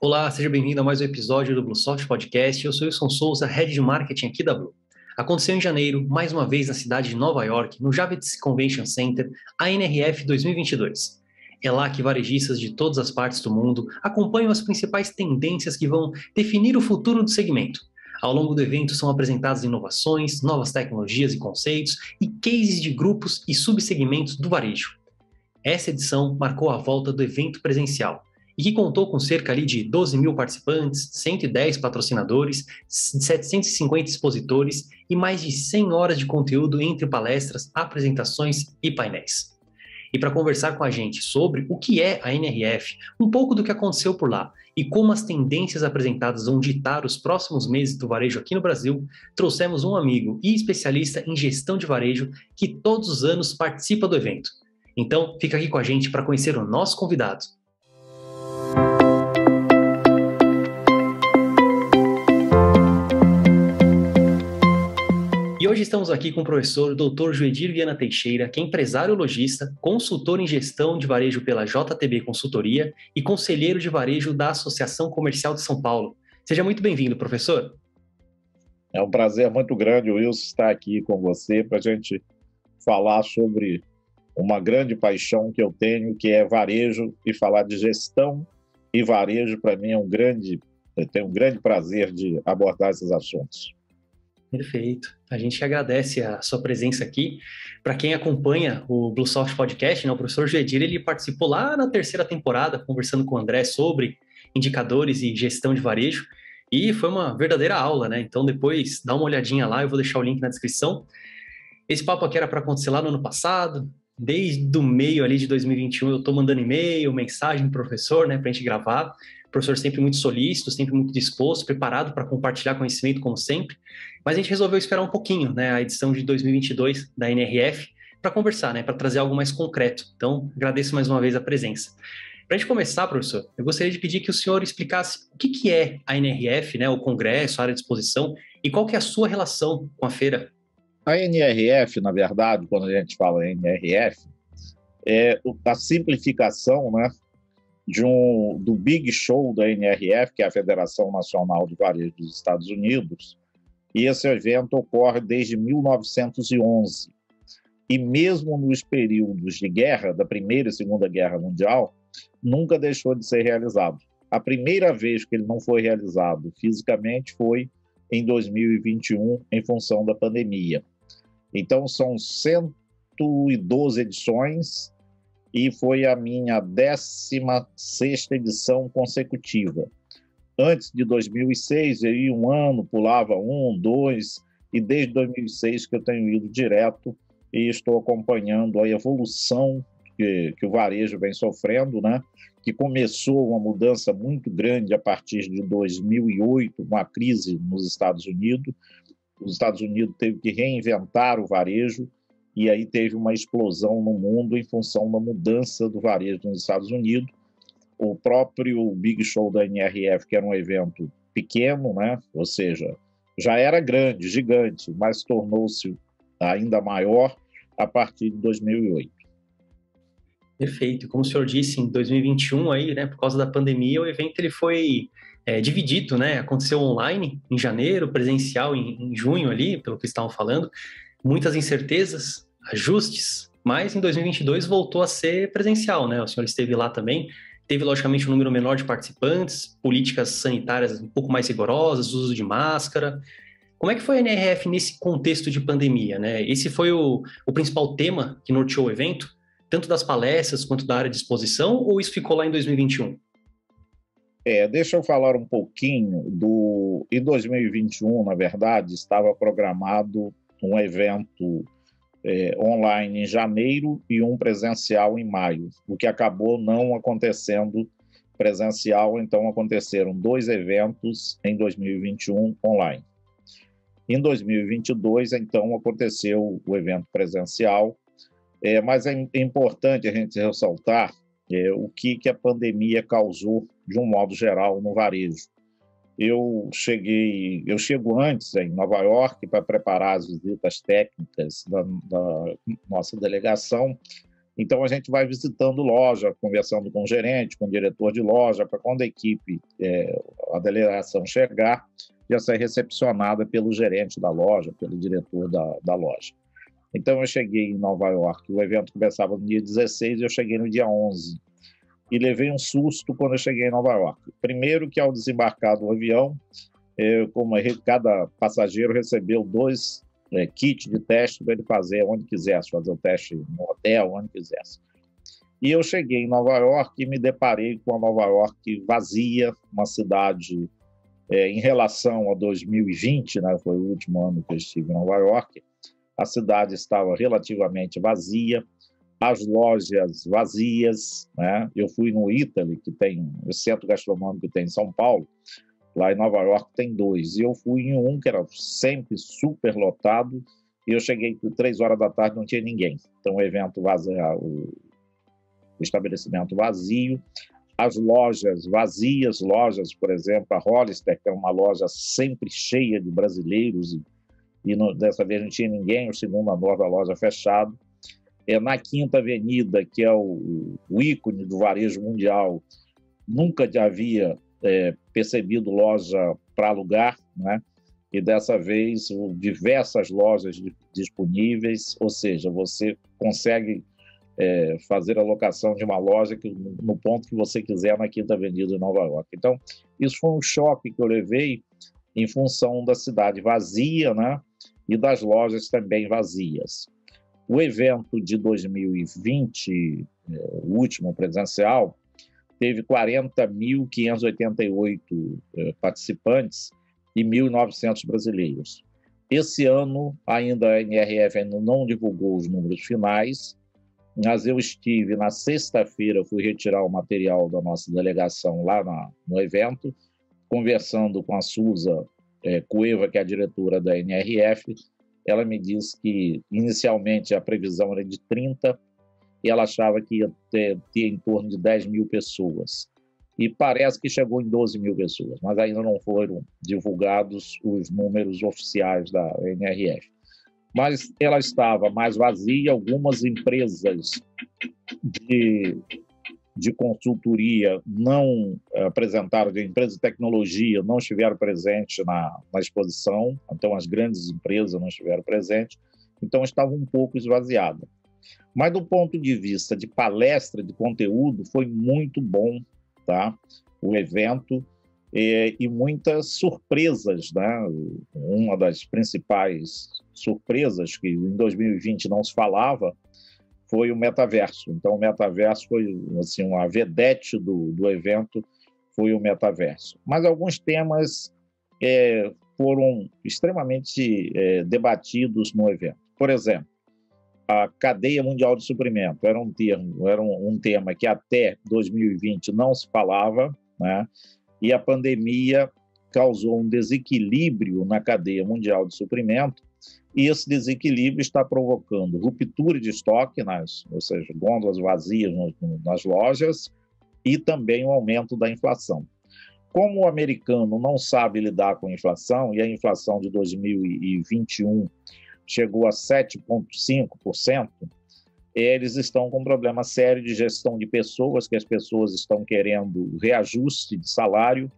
Olá, seja bem-vindo a mais um episódio do Bluesoft Podcast. Eu sou Wilson Souza, Head de Marketing aqui da Blue. Aconteceu em janeiro, mais uma vez na cidade de Nova York, no Javits Convention Center, a NRF 2022. É lá que varejistas de todas as partes do mundo acompanham as principais tendências que vão definir o futuro do segmento. Ao longo do evento são apresentadas inovações, novas tecnologias e conceitos e cases de grupos e subsegmentos do varejo. Essa edição marcou a volta do evento presencial e que contou com cerca ali de 12 mil participantes, 110 patrocinadores, 750 expositores e mais de 100 horas de conteúdo entre palestras, apresentações e painéis. E para conversar com a gente sobre o que é a NRF, um pouco do que aconteceu por lá e como as tendências apresentadas vão ditar os próximos meses do varejo aqui no Brasil, trouxemos um amigo e especialista em gestão de varejo que todos os anos participa do evento. Então, fica aqui com a gente para conhecer o nosso convidado. E hoje estamos aqui com o professor Dr. Joedir Viana Teixeira, que é empresário lojista, consultor em gestão de varejo pela JTB Consultoria e conselheiro de varejo da Associação Comercial de São Paulo. Seja muito bem-vindo, professor. É um prazer muito grande, Wilson, estar aqui com você para a gente falar sobre uma grande paixão que eu tenho, que é varejo, e falar de gestão e varejo, para mim, eu tenho um grande prazer de abordar esses assuntos. Perfeito. A gente agradece a sua presença aqui. Para quem acompanha o Bluesoft Podcast, o professor Joedir, ele participou lá na terceira temporada, conversando com o André sobre indicadores e gestão de varejo, e foi uma verdadeira aula, né? Então depois dá uma olhadinha lá, eu vou deixar o link na descrição. Esse papo aqui era para acontecer lá no ano passado, desde o meio ali de 2021 eu estou mandando e-mail, mensagem para o professor, né, para a gente gravar. O professor sempre muito solícito, sempre muito disposto, preparado para compartilhar conhecimento, como sempre. Mas a gente resolveu esperar um pouquinho, né, a edição de 2022 da NRF, para conversar, né, para trazer algo mais concreto. Então, agradeço mais uma vez a presença. Para a gente começar, professor, eu gostaria de pedir que o senhor explicasse o que é a NRF, né, o congresso, a área de exposição, e qual que é a sua relação com a feira. A NRF, na verdade, quando a gente fala NRF, é a simplificação, né, do Big Show da NRF, que é a Federação Nacional de Varejo dos Estados Unidos, e esse evento ocorre desde 1911. E mesmo nos períodos de guerra, da Primeira e Segunda Guerra Mundial, nunca deixou de ser realizado. A primeira vez que ele não foi realizado fisicamente foi em 2021, em função da pandemia. Então, são 112 edições e foi a minha 16ª edição consecutiva. Antes de 2006, eu ia um ano, pulava um, dois, e desde 2006 que eu tenho ido direto e estou acompanhando a evolução que o varejo vem sofrendo, né? Que começou uma mudança muito grande a partir de 2008, uma crise nos Estados Unidos. Os Estados Unidos teve que reinventar o varejo e aí teve uma explosão no mundo em função da mudança do varejo nos Estados Unidos. O próprio Big Show da NRF, que era um evento pequeno, né? Ou seja, já era grande, gigante, mas tornou-se ainda maior a partir de 2008. Perfeito. Como o senhor disse, em 2021, aí, né, por causa da pandemia, o evento ele foi dividido, né? Aconteceu online em janeiro, presencial em junho ali, pelo que estavam falando. Muitas incertezas, ajustes, mas em 2022 voltou a ser presencial, né? O senhor esteve lá também. Teve, logicamente, um número menor de participantes, políticas sanitárias um pouco mais rigorosas, uso de máscara. Como é que foi a NRF nesse contexto de pandemia, né? Esse foi o principal tema que norteou o evento, tanto das palestras quanto da área de exposição, ou isso ficou lá em 2021? Deixa eu falar um pouquinho Em 2021, na verdade, estava programado um evento online em janeiro e um presencial em maio, o que acabou não acontecendo presencial, então aconteceram 2 eventos em 2021 online. Em 2022, então, aconteceu o evento presencial, mas é importante a gente ressaltar o que a pandemia causou, de um modo geral, no varejo. Eu chego antes em Nova York para preparar as visitas técnicas da nossa delegação, Então, a gente vai visitando loja, conversando com o gerente, com o diretor de loja, para quando a equipe, a delegação chegar, já ser recepcionada pelo gerente da loja, pelo diretor da loja. Então, eu cheguei em Nova York, o evento começava no dia 16 e eu cheguei no dia 11. E levei um susto quando eu cheguei em Nova York. Primeiro que, ao desembarcar do avião, cada passageiro recebeu 2 kits de teste para ele fazer onde quisesse, fazer o teste no hotel, onde quisesse. E eu cheguei em Nova York e me deparei com a Nova York vazia, uma cidade, em relação a 2020, né, foi o último ano que eu estive em Nova York, a cidade estava relativamente vazia, as lojas vazias, né? Eu fui no Italy, que tem o centro gastronômico que tem em São Paulo, lá em Nova York tem 2, e eu fui em um que era sempre super lotado, e eu cheguei por 3 horas da tarde, não tinha ninguém. Então, o evento vazio, o estabelecimento vazio, as lojas vazias, por exemplo, a Hollister, que é uma loja sempre cheia de brasileiros, dessa vez não tinha ninguém, o segundo andar da loja fechado. Na Quinta Avenida, que é o ícone do varejo mundial, nunca havia percebido loja para alugar, né? E dessa vez diversas lojas disponíveis, ou seja, você consegue fazer a locação de uma loja no ponto que você quiser na Quinta Avenida de Nova York. Então, isso foi um choque que eu levei em função da cidade vazia, né? E das lojas também vazias. O evento de 2020, o último presencial, teve 40.588 participantes e 1.900 brasileiros. Esse ano, ainda a NRF ainda não divulgou os números finais, mas eu estive na sexta-feira, fui retirar o material da nossa delegação lá no evento, conversando com a Suza Cueva, que é a diretora da NRF. Ela me disse que, inicialmente, a previsão era de 30, e ela achava que ia ter em torno de 10 mil pessoas. E parece que chegou em 12 mil pessoas, mas ainda não foram divulgados os números oficiais da NRF. Mas ela estava mais vazia, algumas empresas de consultoria não apresentaram, de empresas de tecnologia não estiveram presentes na exposição, então as grandes empresas não estiveram presentes, então estava um pouco esvaziada. Mas do ponto de vista de palestra, de conteúdo, foi muito bom, tá? O evento, e muitas surpresas, né? Uma das principais surpresas que em 2020 não se falava foi o metaverso. Então, o metaverso foi assim, uma vedete do evento, foi o metaverso. Mas alguns temas foram extremamente debatidos no evento. Por exemplo, a cadeia mundial de suprimento era um tema que até 2020 não se falava, né? E a pandemia causou um desequilíbrio na cadeia mundial de suprimento, e esse desequilíbrio está provocando ruptura de estoque, ou seja, gôndolas vazias nas lojas, e também o aumento da inflação. Como o americano não sabe lidar com a inflação, e a inflação de 2021 chegou a 7,5%, eles estão com um problema sério de gestão de pessoas, que as pessoas estão querendo reajuste de salário,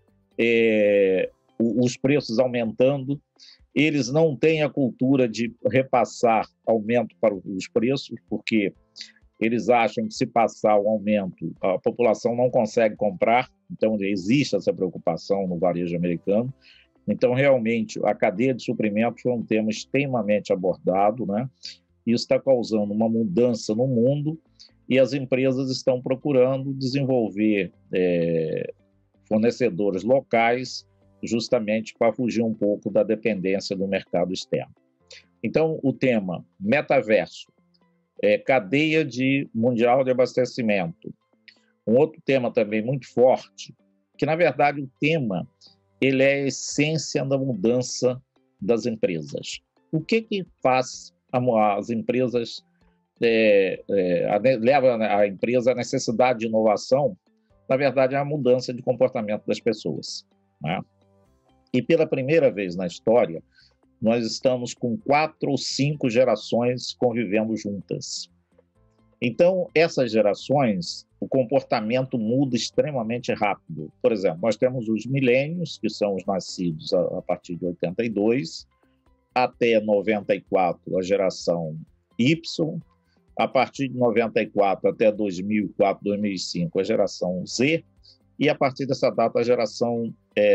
os preços aumentando, eles não têm a cultura de repassar aumento para os preços, porque eles acham que se passar o aumento, a população não consegue comprar, então existe essa preocupação no varejo americano. Então, realmente, a cadeia de suprimentos foi um tema extremamente abordado, né? Isso está causando uma mudança no mundo e as empresas estão procurando desenvolver fornecedores locais justamente para fugir um pouco da dependência do mercado externo. Então, o tema metaverso, cadeia mundial de abastecimento. Um outro tema também muito forte, que, na verdade, o tema ele é a essência da mudança das empresas. O que faz as empresas, leva a empresa à necessidade de inovação? Na verdade, é a mudança de comportamento das pessoas, né? E pela primeira vez na história, nós estamos com 4 ou 5 gerações convivendo juntas. Então, essas gerações, o comportamento muda extremamente rápido. Por exemplo, nós temos os milênios, que são os nascidos a partir de 82, até 94, a geração Y, a partir de 94 até 2004, 2005, a geração Z, e a partir dessa data, a geração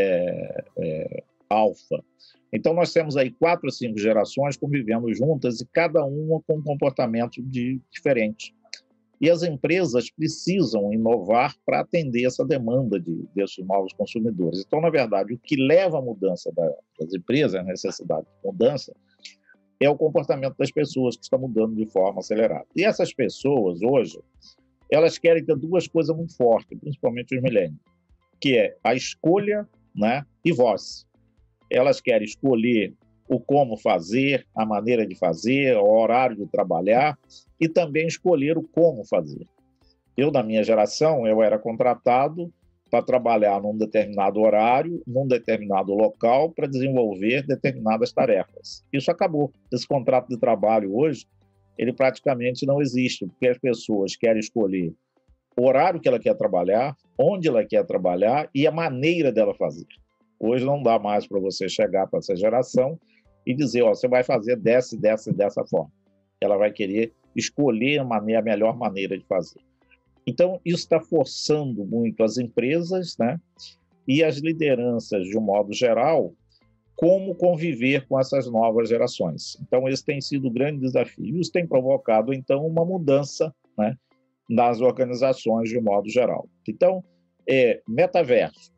Alfa. Então, nós temos aí 4 ou 5 gerações convivendo juntas e cada uma com um comportamento diferente. E as empresas precisam inovar para atender essa demanda desses novos consumidores. Então, na verdade, o que leva à mudança das empresas, a necessidade de mudança, é o comportamento das pessoas que está mudando de forma acelerada. E essas pessoas, hoje, elas querem ter 2 coisas muito fortes, principalmente os milênios, que é a escolha, né, e voz. Elas querem escolher o como fazer, a maneira de fazer, o horário de trabalhar e também escolher o como fazer. Eu, na minha geração, eu era contratado para trabalhar num determinado horário, num determinado local, para desenvolver determinadas tarefas. Isso acabou. Esse contrato de trabalho hoje, ele praticamente não existe, porque as pessoas querem escolher o horário que ela quer trabalhar, onde ela quer trabalhar e a maneira dela fazer. Hoje não dá mais para você chegar para essa geração e dizer, ó, você vai fazer dessa forma. Ela vai querer escolher a melhor maneira de fazer. Então, isso está forçando muito as empresas, né, e as lideranças, de um modo geral, como conviver com essas novas gerações. Então, esse tem sido o grande desafio. Isso tem provocado, então, uma mudança, né, nas organizações, de um modo geral. Então, metaverso,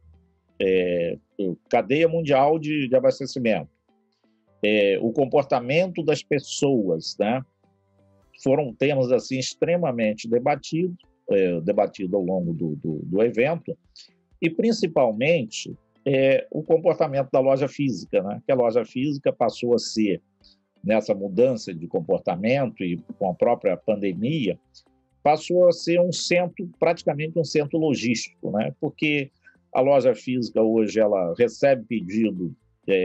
cadeia mundial de abastecimento, o comportamento das pessoas, né, foram temas assim extremamente debatido ao longo do evento, e principalmente o comportamento da loja física, né, que a loja física passou a ser, nessa mudança de comportamento e com a própria pandemia, passou a ser praticamente um centro logístico, né, porque a loja física hoje ela recebe pedido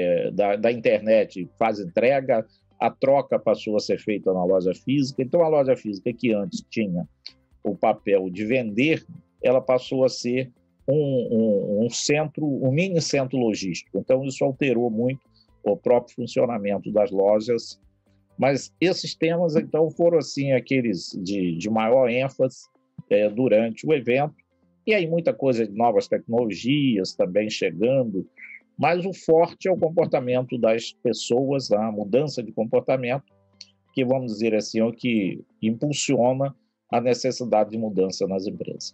da internet, faz entrega, a troca passou a ser feita na loja física. Então, a loja física que antes tinha o papel de vender, ela passou a ser um mini centro logístico. Então, isso alterou muito o próprio funcionamento das lojas. Mas esses temas, então, foram assim, aqueles de maior ênfase durante o evento. E aí muita coisa de novas tecnologias também chegando, mas o forte é o comportamento das pessoas, a mudança de comportamento, que, vamos dizer assim, é o que impulsiona a necessidade de mudança nas empresas.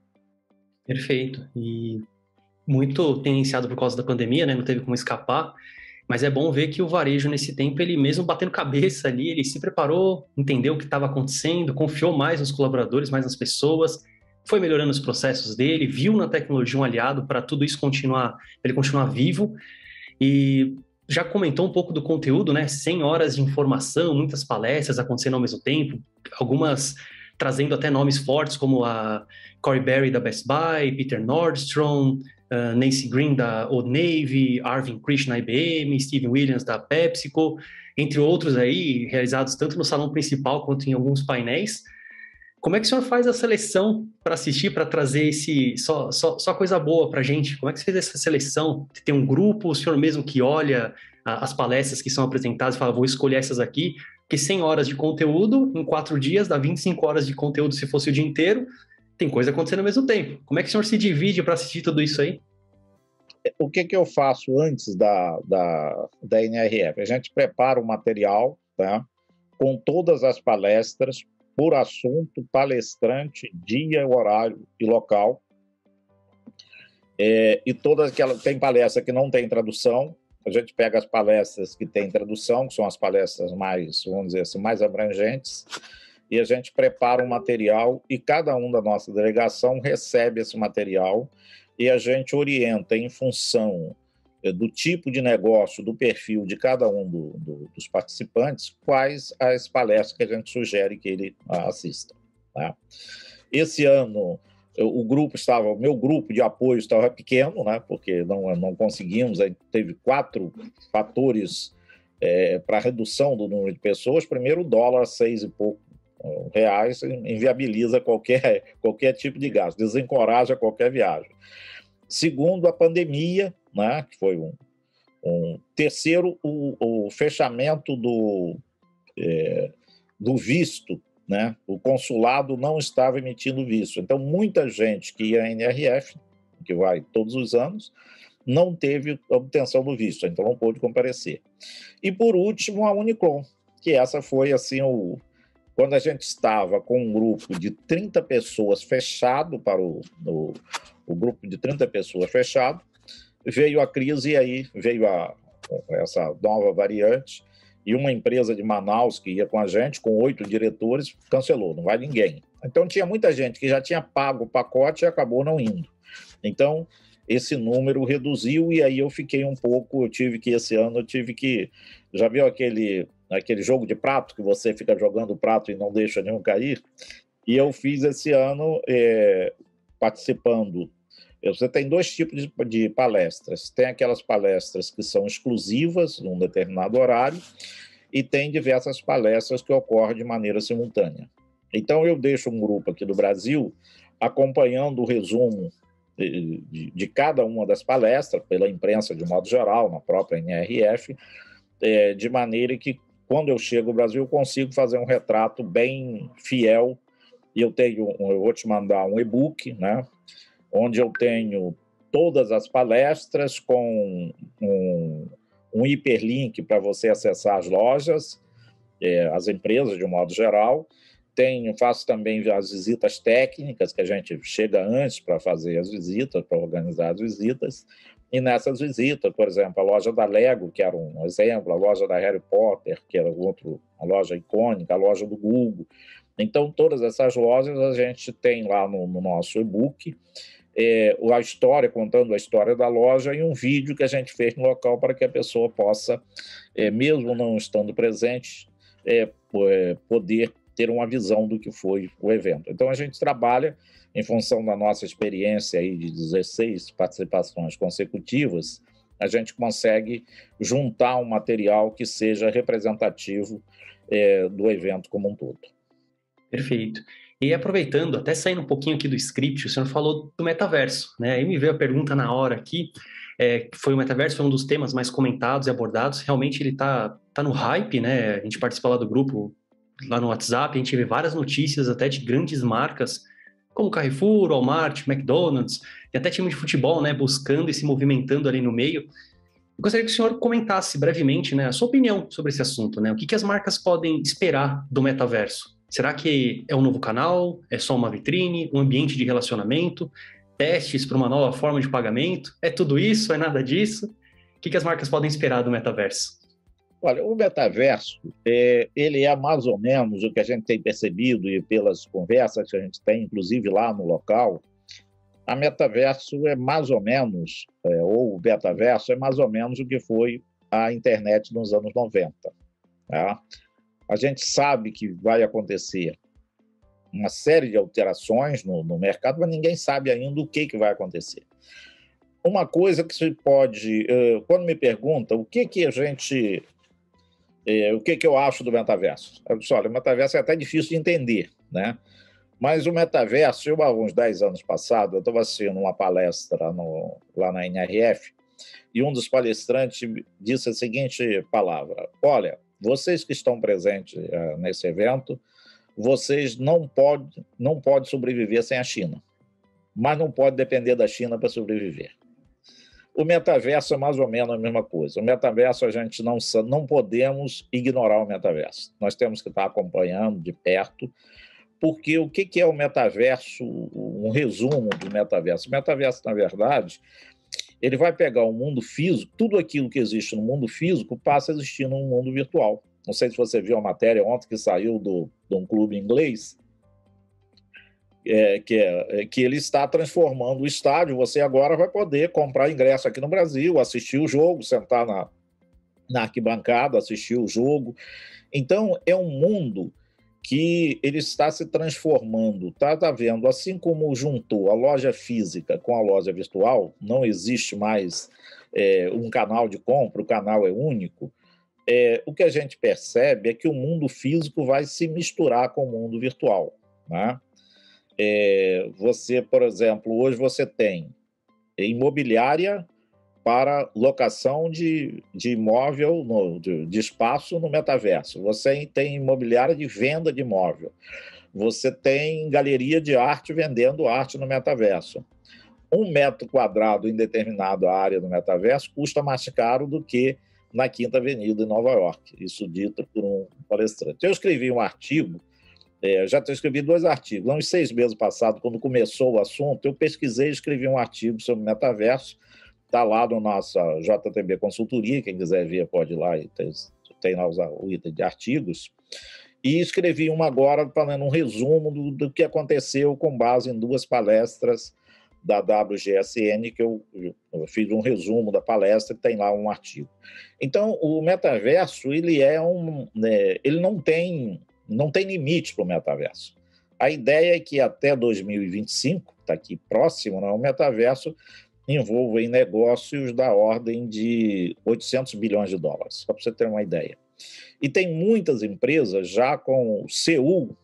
Perfeito. E muito tem iniciado por causa da pandemia, né? Não teve como escapar, mas é bom ver que o varejo, nesse tempo, ele mesmo batendo cabeça ali, ele se preparou, entendeu o que estava acontecendo, confiou mais nos colaboradores, mais nas pessoas, foi melhorando os processos dele, viu na tecnologia um aliado para tudo isso ele continuar vivo, e já comentou um pouco do conteúdo, né? 100 horas de informação, muitas palestras acontecendo ao mesmo tempo, algumas trazendo até nomes fortes, como a Corey Berry da Best Buy, Peter Nordstrom, Nancy Green da Old Navy, Arvind Krishna da IBM, Steven Williams da PepsiCo, entre outros aí, realizados tanto no salão principal quanto em alguns painéis. Como é que o senhor faz a seleção para assistir, para trazer só coisa boa para a gente? Como é que você fez essa seleção? Tem um grupo, o senhor mesmo que olha as palestras que são apresentadas e fala, vou escolher essas aqui, porque 100 horas de conteúdo, em 4 dias, dá 25 horas de conteúdo se fosse o dia inteiro, tem coisa acontecendo ao mesmo tempo. Como é que o senhor se divide para assistir tudo isso aí? O que eu faço antes da NRF? A gente prepara o material, tá, com todas as palestras, por assunto, palestrante, dia, horário e local. E todas aquelas... Tem palestra que não tem tradução, a gente pega as palestras que têm tradução, que são as palestras mais, vamos dizer assim, mais abrangentes, e a gente prepara um material e cada um da nossa delegação recebe esse material e a gente orienta em função do tipo de negócio, do perfil de cada um dos participantes, quais as palestras que a gente sugere que ele assista. Tá? Esse ano, o meu grupo de apoio estava pequeno, né, porque não conseguimos, a gente teve 4 fatores para redução do número de pessoas. Primeiro, o dólar 6 e pouco reais inviabiliza qualquer tipo de gasto, desencoraja qualquer viagem. Segundo, a pandemia, né, que foi um terceiro, o fechamento do visto, né? O consulado não estava emitindo visto. Então, muita gente que ia à NRF, que vai todos os anos, não teve obtenção do visto, então não pôde comparecer. E, por último, a Unicron, que essa foi assim quando a gente estava com um grupo de 30 pessoas fechado para o grupo de 30 pessoas fechado, veio a crise e aí veio essa nova variante e uma empresa de Manaus que ia com a gente, com 8 diretores, cancelou, não vai ninguém. Então tinha muita gente que já tinha pago o pacote e acabou não indo. Então esse número reduziu e aí eu fiquei um pouco, esse ano eu tive que, já viu aquele jogo de prato que você fica jogando o prato e não deixa nenhum cair? E eu fiz esse ano participando. Você tem 2 tipos de palestras. Tem aquelas palestras que são exclusivas num determinado horário e tem diversas palestras que ocorrem de maneira simultânea. Então eu deixo um grupo aqui do Brasil acompanhando o resumo de cada uma das palestras, pela imprensa de modo geral, na própria NRF, de maneira que, quando eu chego ao Brasil, eu consigo fazer um retrato bem fiel. E eu vou te mandar um e-book, né, onde eu tenho todas as palestras com um hiperlink para você acessar as lojas, as empresas de um modo geral. Faço também as visitas técnicas, que a gente chega antes para fazer as visitas, para organizar as visitas. E nessas visitas, por exemplo, a loja da Lego, que era um exemplo, a loja da Harry Potter, que era uma loja icônica, a loja do Google. Então, todas essas lojas a gente tem lá no nosso e-book, a história, contando a história da loja e um vídeo que a gente fez no local para que a pessoa possa, mesmo não estando presente, poder ter uma visão do que foi o evento. Então, a gente trabalha em função da nossa experiência aí de 16 participações consecutivas, a gente consegue juntar um material que seja representativo do evento como um todo. Perfeito. E aproveitando, até saindo um pouquinho aqui do script, o senhor falou do metaverso, né? Aí me veio a pergunta na hora aqui, o metaverso foi um dos temas mais comentados e abordados, realmente ele tá no hype, né? A gente participa lá do grupo, lá no WhatsApp, a gente vê várias notícias até de grandes marcas, como Carrefour, Walmart, McDonald's, e até time de futebol, né? Buscando e se movimentando ali no meio. Eu gostaria que o senhor comentasse brevemente, né, a sua opinião sobre esse assunto, né? O que as marcas podem esperar do metaverso? Será que é um novo canal? É só uma vitrine? Um ambiente de relacionamento? Testes para uma nova forma de pagamento? É tudo isso? É nada disso? O que as marcas podem esperar do metaverso? Olha, o metaverso, ele é mais ou menos o que a gente tem percebido e pelas conversas que a gente tem, inclusive lá no local, a metaverso é mais ou menos, ou o metaverso é mais ou menos o que foi a internet nos anos 90. Tá? A gente sabe que vai acontecer uma série de alterações no mercado, mas ninguém sabe ainda o que vai acontecer. Uma coisa que se pode... Quando me pergunta o que eu acho do metaverso, eu disse, olha, o metaverso é até difícil de entender, né? Mas o metaverso, há uns 10 anos passados, eu estava assistindo uma palestra lá na NRF, e um dos palestrantes disse a seguinte palavra: olha, vocês que estão presentes nesse evento, vocês não podem sobreviver sem a China, mas não pode depender da China para sobreviver. O metaverso é mais ou menos a mesma coisa. O metaverso, a gente não podemos ignorar o metaverso. Nós temos que estar acompanhando de perto, porque o que é o metaverso, um resumo do metaverso? O metaverso, na verdade, ele vai pegar o mundo físico, tudo aquilo que existe no mundo físico passa a existir no mundo virtual. Não sei se você viu a matéria ontem que saiu de um clube inglês, que ele está transformando o estádio. Você agora vai poder comprar ingresso aqui no Brasil, assistir o jogo, sentar na arquibancada, assistir o jogo. Então, é um mundo que ele está se transformando, está vendo, assim como juntou a loja física com a loja virtual, não existe mais um canal de compra, o canal é único. o que a gente percebe é que o mundo físico vai se misturar com o mundo virtual, né? Você, por exemplo, hoje você tem imobiliária para locação de imóvel, de espaço no metaverso. Você tem imobiliária de venda de imóvel. Você tem galeria de arte vendendo arte no metaverso. 1 metro quadrado em determinada área do metaverso custa mais caro do que na Quinta Avenida, em Nova York. Isso dito por um palestrante. Eu escrevi um artigo, já escrevi 2 artigos. Uns 6 meses passados, quando começou o assunto, eu pesquisei e escrevi um artigo sobre metaverso. Está lá no nossa JTB Consultoria, quem quiser ver pode ir lá, e tem lá o item de artigos. E escrevi uma agora fazendo um resumo do que aconteceu com base em 2 palestras da WGSN, que eu fiz um resumo da palestra e tem lá um artigo. Então, o metaverso, ele ele não tem limite para o metaverso. A ideia é que até 2025, está aqui próximo, né, o metaverso envolva em negócios da ordem de 800 bilhões de dólares, só para você ter uma ideia. E tem muitas empresas já com Seul,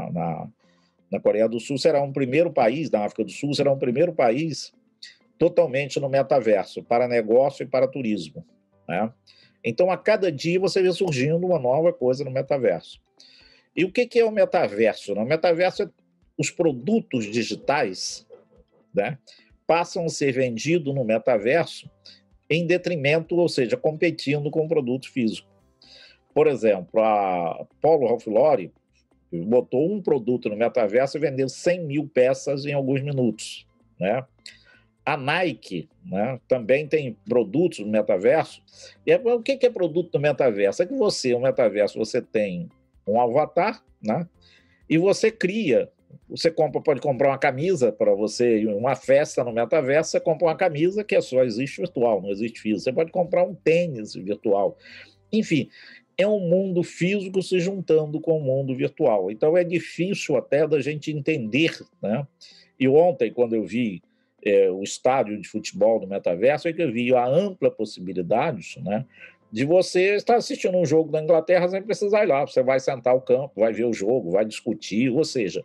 na Coreia do Sul, será um primeiro país, na África do Sul, será um primeiro país totalmente no metaverso, para negócio e para turismo, né? Então, a cada dia você vê surgindo uma nova coisa no metaverso. E o que é o metaverso? O metaverso é os produtos digitais, né, passam a ser vendidos no metaverso em detrimento, ou seja, competindo com o produto físico. Por exemplo, a Polo Ralph Lauren botou um produto no metaverso e vendeu 100 mil peças em alguns minutos, né? A Nike, né, também tem produtos no metaverso. E o que é produto no metaverso? É que no metaverso, você tem um avatar, né? E você cria. Você pode comprar uma camisa para você, uma festa no metaverso, você compra uma camisa que só existe virtual, não existe físico. Você pode comprar um tênis virtual. Enfim, é um mundo físico se juntando com o mundo virtual. Então é difícil até da gente entender, né? E ontem, quando eu vi o estádio de futebol do metaverso, é que eu vi a ampla possibilidade, né, de você estar assistindo um jogo da Inglaterra sem precisar ir lá. Você vai sentar ao campo, vai ver o jogo, vai discutir, ou seja,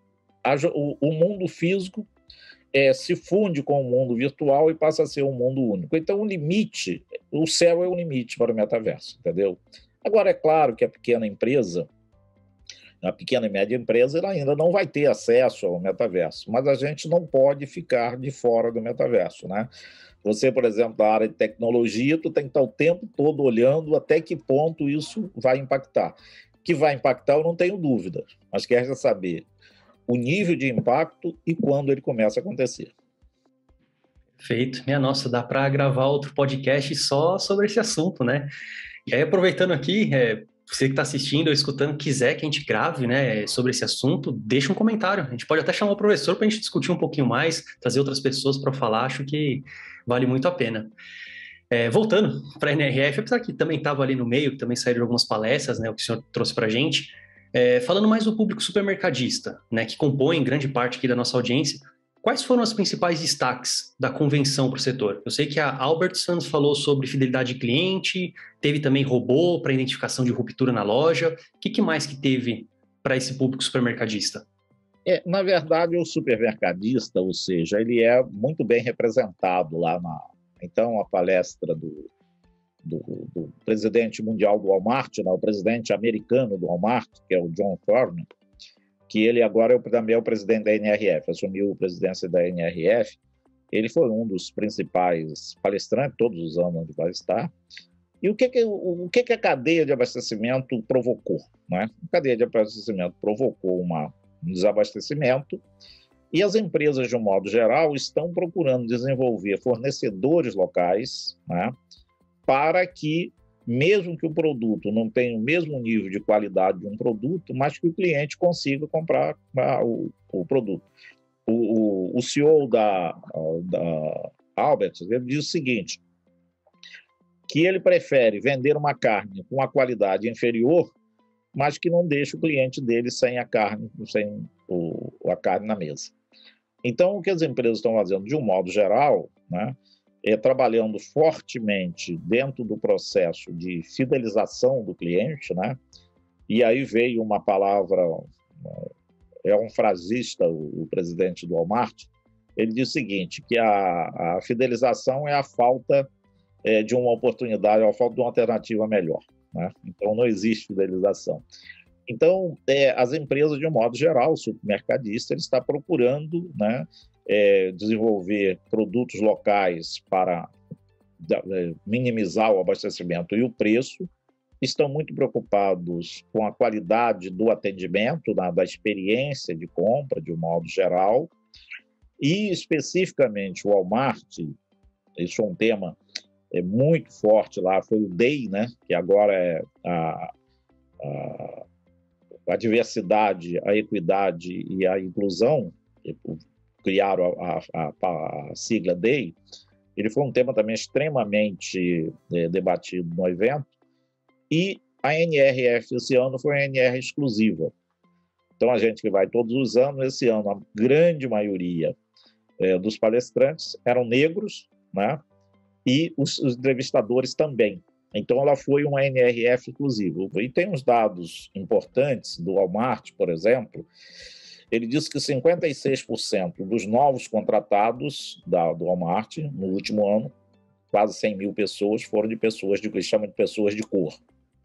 o mundo físico se funde com o mundo virtual e passa a ser um mundo único. Então, o céu é o limite para o metaverso, entendeu? Agora, é claro que a pequena e média empresa, ela ainda não vai ter acesso ao metaverso, mas a gente não pode ficar de fora do metaverso, né? Você, por exemplo, da área de tecnologia, tu tem que estar o tempo todo olhando até que ponto isso vai impactar. Que vai impactar, eu não tenho dúvida, mas quero saber o nível de impacto e quando ele começa a acontecer. Feito. Minha nossa, dá para gravar outro podcast só sobre esse assunto, né? E aí, aproveitando aqui, você que está assistindo ou escutando, quiser que a gente grave, né, sobre esse assunto, deixa um comentário. A gente pode até chamar o professor para a gente discutir um pouquinho mais, trazer outras pessoas para falar, acho que vale muito a pena. Voltando para a NRF, apesar que também estava ali no meio, que também saíram algumas palestras, né, o que o senhor trouxe para a gente, falando mais do público supermercadista, né, que compõe grande parte aqui da nossa audiência, quais foram os principais destaques da convenção para o setor? Eu sei que a Albertsons falou sobre fidelidade de cliente, teve também robô para identificação de ruptura na loja. O que mais que teve para esse público supermercadista? Na verdade, o supermercadista, ou seja, ele é muito bem representado lá Então, a palestra do presidente mundial do Walmart, né, o presidente americano do Walmart, que é o John Thorne, que ele agora também é o presidente da NRF, assumiu a presidência da NRF. Ele foi um dos principais palestrantes, todos os anos onde vai estar. E o que a cadeia de abastecimento provocou, né? A cadeia de abastecimento provocou um desabastecimento e as empresas, de um modo geral, estão procurando desenvolver fornecedores locais, né, para que, mesmo que o produto não tenha o mesmo nível de qualidade de um produto, mas que o cliente consiga comprar o produto. O CEO da Alberts, ele diz o seguinte, que ele prefere vender uma carne com uma qualidade inferior, mas que não deixe o cliente dele sem a carne na mesa. Então, o que as empresas estão fazendo, de um modo geral, né, trabalhando fortemente dentro do processo de fidelização do cliente, né? E aí veio uma palavra, é um frasista, o presidente do Walmart, ele diz o seguinte, que a fidelização é a falta de uma oportunidade, é a falta de uma alternativa melhor, né? Então, não existe fidelização. Então, as empresas, de um modo geral, o supermercadista, ele está procurando, né, desenvolver produtos locais para minimizar o abastecimento e o preço, estão muito preocupados com a qualidade do atendimento, da experiência de compra, de um modo geral, e especificamente o Walmart, isso é um tema muito forte lá, foi o DEI, né, que agora é a diversidade, a equidade e a inclusão, criaram a sigla DEI. Ele foi um tema também extremamente debatido no evento, e a NRF esse ano foi uma NR exclusiva. Então, a gente que vai todos os anos, esse ano a grande maioria dos palestrantes eram negros, né? E os entrevistadores também. Então, ela foi uma NRF exclusiva. E tem uns dados importantes do Walmart, por exemplo. Ele disse que 56% dos novos contratados do Walmart no último ano, quase 100 mil pessoas, foram de pessoas que eles chamam de pessoas de cor.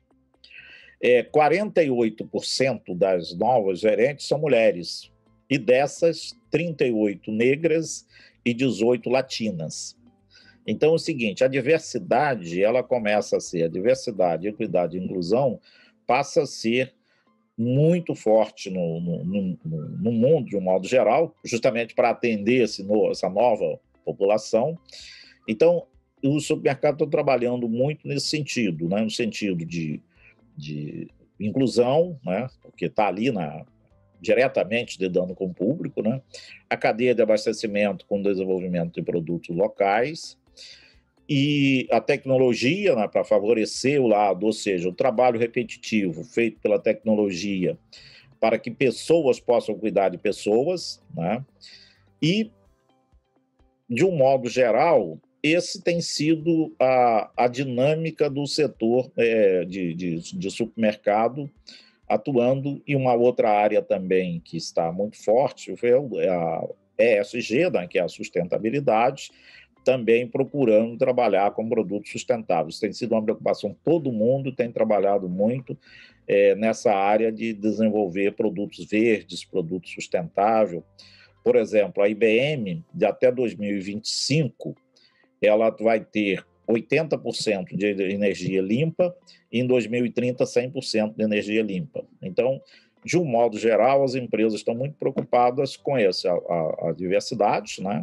48% das novas gerentes são mulheres, e dessas, 38 negras e 18 latinas. Então, é o seguinte, a diversidade, ela começa a ser, a diversidade, equidade e inclusão passa a ser muito forte no mundo, de um modo geral, justamente para atender essa nova população. Então, os supermercados estão trabalhando muito nesse sentido, né? No sentido de inclusão, né? Porque está ali diretamente lidando com o público, né? A cadeia de abastecimento com desenvolvimento de produtos locais, e a tecnologia, né, para favorecer o lado, ou seja, o trabalho repetitivo feito pela tecnologia para que pessoas possam cuidar de pessoas, né? E, de um modo geral, esse tem sido a dinâmica do setor de supermercado atuando. E uma outra área também que está muito forte é a ESG, né, que é a sustentabilidade, também procurando trabalhar com produtos sustentáveis. Tem sido uma preocupação, todo mundo tem trabalhado muito nessa área de desenvolver produtos verdes, produtos sustentáveis. Por exemplo, a IBM, de até 2025, ela vai ter 80% de energia limpa e, em 2030, 100% de energia limpa. Então, de um modo geral, as empresas estão muito preocupadas com isso, a diversidade, né?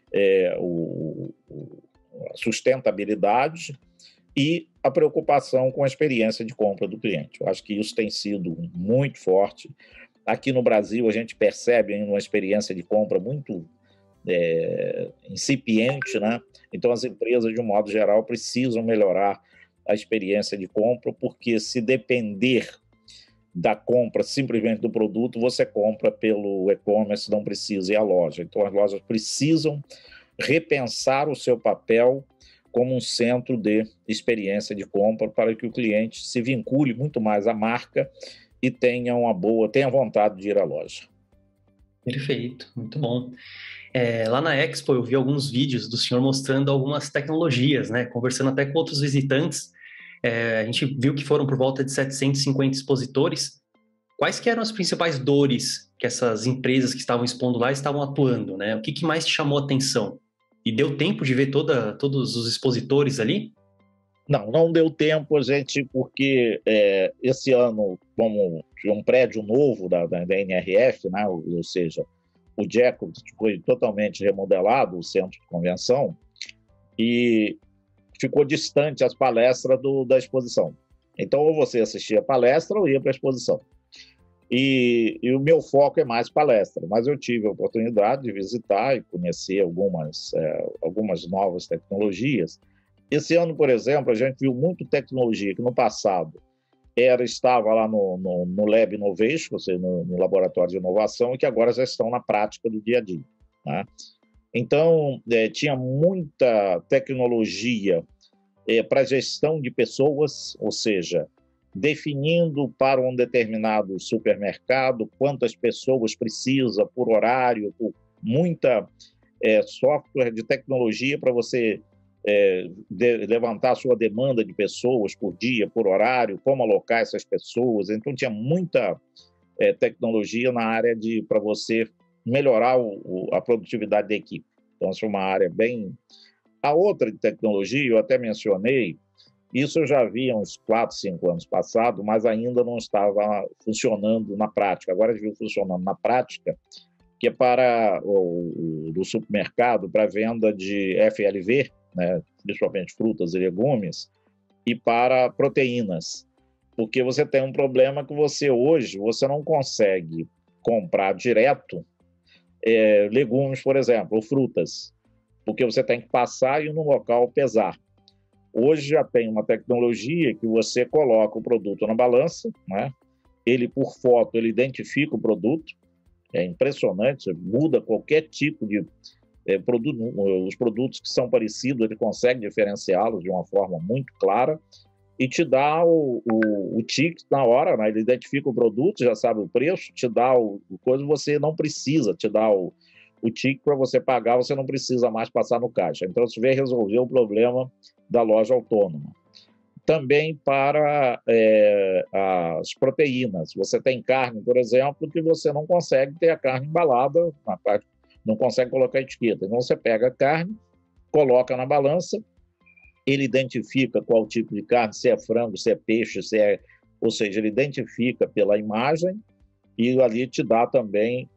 A sustentabilidade e a preocupação com a experiência de compra do cliente. Eu acho que isso tem sido muito forte. Aqui no Brasil, a gente percebe uma experiência de compra muito incipiente, né? Então, as empresas, de um modo geral, precisam melhorar a experiência de compra, porque se depender da compra simplesmente do produto, você compra pelo e-commerce, não precisa ir à loja. Então, as lojas precisam repensar o seu papel como um centro de experiência de compra para que o cliente se vincule muito mais à marca e tenha vontade de ir à loja. Perfeito, muito bom. Lá na Expo eu vi alguns vídeos do senhor mostrando algumas tecnologias, né? Conversando até com outros visitantes. A gente viu que foram por volta de 750 expositores. Quais que eram as principais dores que essas empresas que estavam expondo lá estavam atuando, né? O que mais te chamou a atenção? E deu tempo de ver todos os expositores ali? Não deu tempo, gente, porque esse ano, como um prédio novo da NRF, né? Ou seja, o Jeco foi totalmente remodelado, o centro de convenção, e ficou distante as palestras da exposição. Então, ou você assistia a palestra ou ia para a exposição. E o meu foco é mais palestra, mas eu tive a oportunidade de visitar e conhecer algumas novas tecnologias. Esse ano, por exemplo, a gente viu muito tecnologia que no passado estava lá no Lab Innovation, ou seja, no laboratório de inovação, e que agora já estão na prática do dia a dia, né? Então, tinha muita tecnologia para gestão de pessoas, ou seja, definindo para um determinado supermercado quantas pessoas precisa por horário, por muita software de tecnologia para você levantar a sua demanda de pessoas por dia, por horário, como alocar essas pessoas. Então, tinha muita tecnologia na área para você melhorar a produtividade da equipe. Então, essa é uma área bem... A outra de tecnologia, eu até mencionei, isso eu já vi há uns 4, 5 anos passados, mas ainda não estava funcionando na prática. Agora viu funcionando na prática, que é para do supermercado, para venda de FLV, né, principalmente frutas e legumes, e para proteínas. Porque você tem um problema que hoje você não consegue comprar direto legumes, por exemplo, ou frutas, porque você tem que passar e ir no local pesar. Hoje já tem uma tecnologia que você coloca o produto na balança, né? Ele, por foto, ele identifica o produto, é impressionante, você muda qualquer tipo de produto, os produtos que são parecidos, ele consegue diferenciá-los de uma forma muito clara e te dá o ticket na hora, né? Ele identifica o produto, já sabe o preço, te dá o coisa, você não precisa, te dá o ticket para você pagar, você não precisa mais passar no caixa. Então, você vai resolver o problema da loja autônoma. Também para as proteínas. Você tem carne, por exemplo, que você não consegue ter a carne embalada, na parte, não consegue colocar etiqueta. Então, você pega a carne, coloca na balança, ele identifica qual tipo de carne, se é frango, se é peixe, ou seja, ele identifica pela imagem e ali te dá também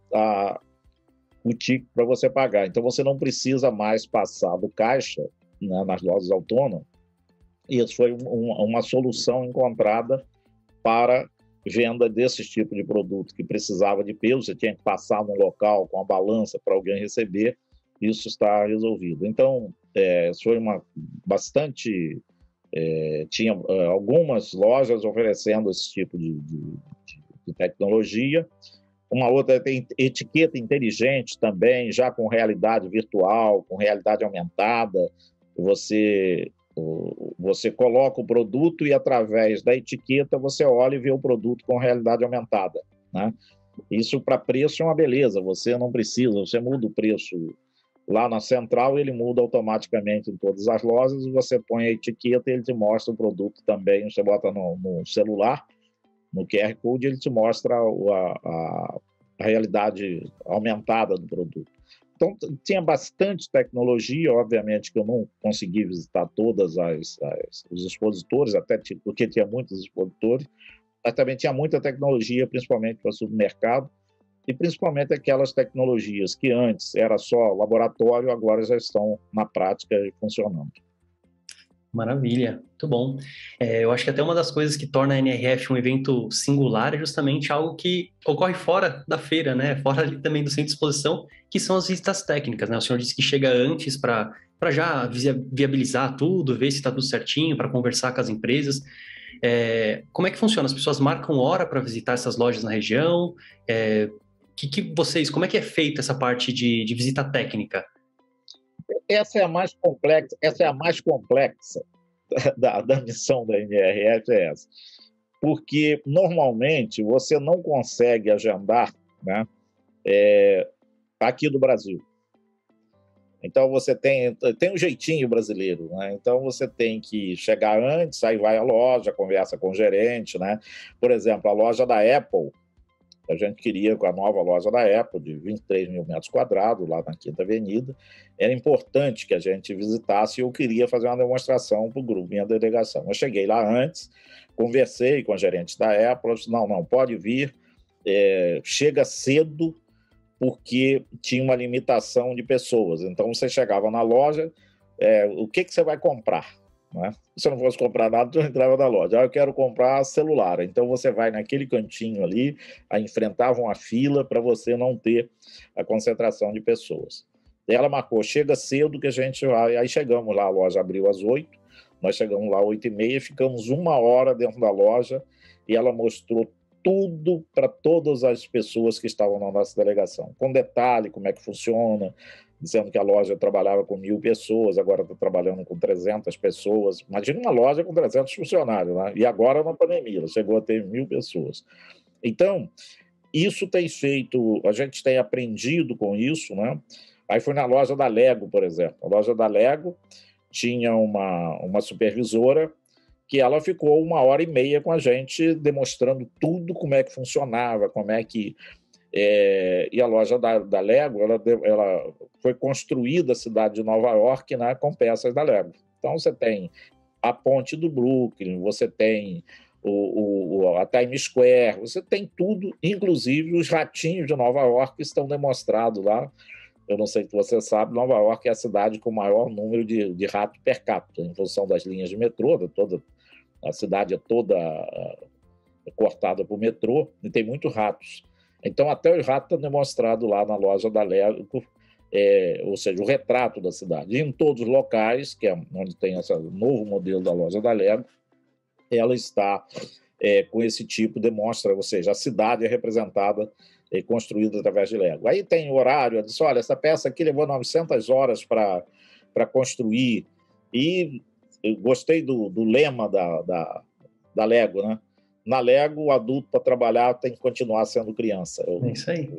o ticket para você pagar. Então, você não precisa mais passar do caixa, né, nas lojas autônomas. E isso foi uma solução encontrada para venda desses tipos de produto que precisava de peso, você tinha que passar no local com a balança para alguém receber, isso está resolvido. Então, foi bastante... tinha algumas lojas oferecendo esse tipo de tecnologia. Uma outra tem etiqueta inteligente também, já com realidade virtual, com realidade aumentada. Você coloca o produto e, através da etiqueta, você olha e vê o produto com realidade aumentada, né? Isso, para preço, é uma beleza. Você não precisa, você muda o preço lá na central, ele muda automaticamente em todas as lojas, e você põe a etiqueta e ele te mostra o produto também. Você bota no celular, no QR Code, ele te mostra a realidade aumentada do produto. Então, tinha bastante tecnologia, obviamente que eu não consegui visitar todas os expositores, até porque tinha muitos expositores, mas também tinha muita tecnologia, principalmente para supermercado, e principalmente aquelas tecnologias que antes era só laboratório, agora já estão na prática e funcionando. Maravilha, muito bom. Eu acho que até uma das coisas que torna a NRF um evento singular é justamente algo que ocorre fora da feira, né? Fora ali também do centro de exposição, que são as visitas técnicas, né? O senhor disse que chega antes para já viabilizar tudo, ver se está tudo certinho, para conversar com as empresas. Como é que funciona? As pessoas marcam hora para visitar essas lojas na região? Como é que é feita essa parte de visita técnica? Essa é a mais complexa da missão da NRF, é essa. Porque, normalmente, você não consegue agendar, né, aqui do Brasil. Então, você tem um jeitinho brasileiro, né? Então, você tem que chegar antes, aí vai à loja, conversa com o gerente, né? Por exemplo, a loja da Apple, a gente queria, com a nova loja da Apple, de 23 mil metros quadrados, lá na Quinta Avenida, era importante que a gente visitasse, e eu queria fazer uma demonstração para o grupo, minha delegação. Eu cheguei lá antes, conversei com a gerente da Apple, disse, não, pode vir, chega cedo, porque tinha uma limitação de pessoas. Então, você chegava na loja, o que você vai comprar? Né? Se você não fosse comprar nada, você entrava na loja. Eu quero comprar celular. Então, você vai naquele cantinho ali, enfrentava uma fila para você não ter a concentração de pessoas. E ela marcou, chega cedo que a gente vai. Aí chegamos lá, a loja abriu às 8, nós chegamos lá às 8h30, ficamos 1 hora dentro da loja e ela mostrou tudo para todas as pessoas que estavam na nossa delegação, com detalhe, como é que funciona, dizendo que a loja trabalhava com 1.000 pessoas, agora está trabalhando com 300 pessoas. Imagina uma loja com 300 funcionários, né? E agora na pandemia, chegou a ter 1.000 pessoas. Então, isso tem feito, a gente tem aprendido com isso, né? Aí foi na loja da Lego, por exemplo. A loja da Lego tinha uma supervisora que ela ficou 1h30 com a gente, demonstrando tudo, como é que funcionava, como é que... e a loja da Lego, ela foi construída a cidade de Nova York, né, com peças da Lego. Então, você tem a ponte do Brooklyn, você tem a Times Square, você tem tudo, inclusive os ratinhos de Nova York estão demonstrados lá. Eu não sei se você sabe, Nova York é a cidade com o maior número de ratos per capita, em função das linhas de metrô, a cidade é toda cortada por metrô, e tem muitos ratos. Então, até os ratos estão demonstrados lá na loja da Lego, ou seja, o retrato da cidade. E em todos os locais, que é onde tem esse novo modelo da loja da Lego, ela está com esse tipo, demonstra, ou seja, a cidade é representada, construída através de Lego. Aí tem o horário, eu disse, olha, essa peça aqui levou 900 horas para construir, e eu gostei do lema da Lego, né? Na Lego, o adulto, para trabalhar, tem que continuar sendo criança. É isso aí.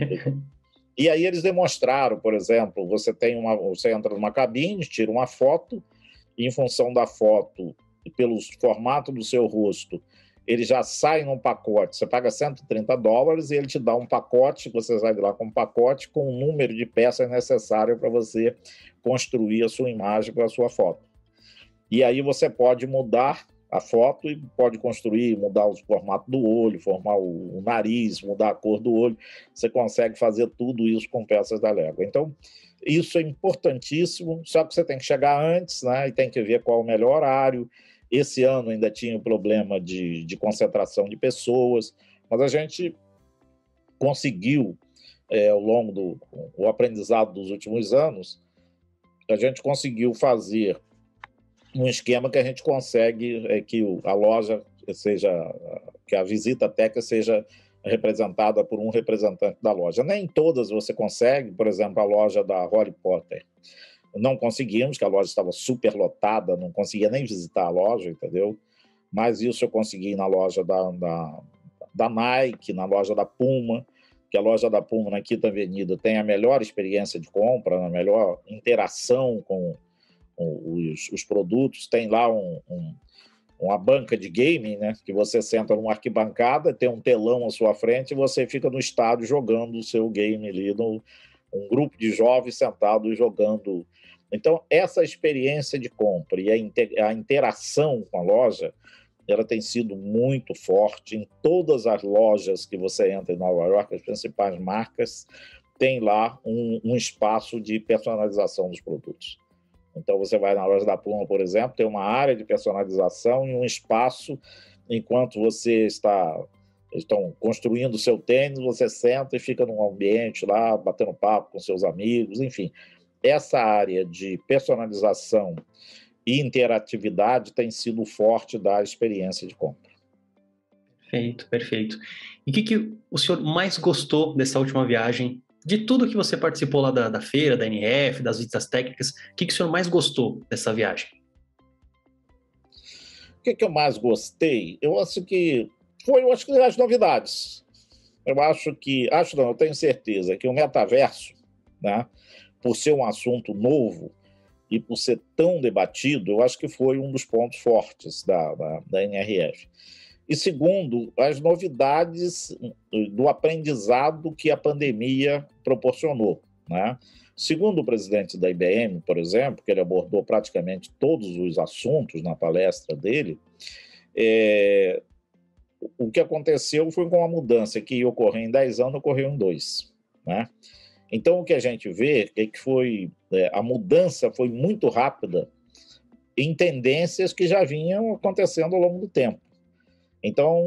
E aí eles demonstraram, por exemplo, você entra numa cabine, tira uma foto, e em função da foto e pelo formato do seu rosto, ele já sai num pacote. Você paga $130 e ele te dá um pacote, você sai de lá com um pacote com o número de peças necessárias para você construir a sua imagem com a sua foto. E aí você pode mudar a foto e pode construir, mudar o formato do olho, formar o nariz, mudar a cor do olho. Você consegue fazer tudo isso com peças da Lego. Então, isso é importantíssimo, só que você tem que chegar antes, né, e tem que ver qual é o melhor horário. Esse ano ainda tinha o problema de concentração de pessoas, mas a gente conseguiu, ao longo do aprendizado dos últimos anos, a gente conseguiu fazer um esquema que a gente consegue que a loja seja, que a visita técnica seja representada por um representante da loja. Nem todas você consegue, por exemplo, a loja da Harry Potter. Não conseguimos, que a loja estava super lotada, não conseguia nem visitar a loja, entendeu? Mas isso eu consegui na loja da Nike, na loja da Puma, que a loja da Puma na Quinta Avenida tem a melhor experiência de compra, a melhor interação com os produtos. Tem lá uma banca de gaming, né, que você senta numa arquibancada, tem um telão à sua frente e você fica no estádio jogando o seu game ali, um grupo de jovens sentados jogando. Então, essa experiência de compra e a interação com a loja, ela tem sido muito forte em todas as lojas que você entra em Nova York. As principais marcas têm lá um espaço de personalização dos produtos. Então, você vai na loja da Puma, por exemplo, tem uma área de personalização e um espaço, enquanto você estão construindo o seu tênis, você senta e fica num ambiente lá, batendo papo com seus amigos, enfim. Essa área de personalização e interatividade tem sido forte da experiência de compra. Perfeito, perfeito. E o que o senhor mais gostou dessa última viagem? De tudo que você participou lá da feira, da NRF, das visitas técnicas, o que o senhor mais gostou dessa viagem? O que eu mais gostei? Eu acho que as novidades. Eu tenho certeza que o metaverso, né, por ser um assunto novo e por ser tão debatido, eu acho que foi um dos pontos fortes da NRF. E segundo, as novidades do aprendizado que a pandemia proporcionou, né? Segundo o presidente da IBM, por exemplo, que ele abordou praticamente todos os assuntos na palestra dele, o que aconteceu foi com uma mudança que ia ocorrer em 10 anos, ocorreu em 2, né? Então, o que a gente vê é que a mudança foi muito rápida em tendências que já vinham acontecendo ao longo do tempo. Então,